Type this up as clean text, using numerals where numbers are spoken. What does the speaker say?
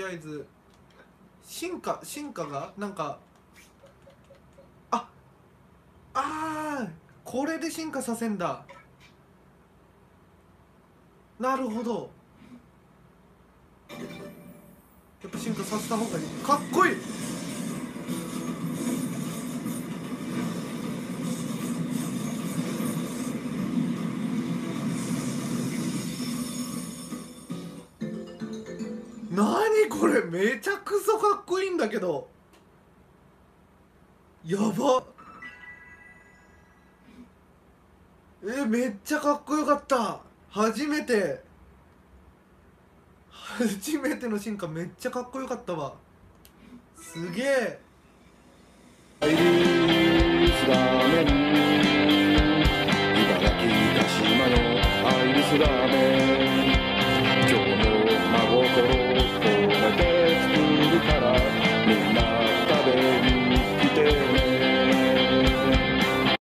あえず進化がなんかこれで進化させんだ。なるほど。やっぱ進化させた方がいい。かっこいい。なにこれ、めちゃくそかっこいいんだけど。やば。めっちゃかっこよかった。初めての進化めっちゃかっこよかったわ。すげえ。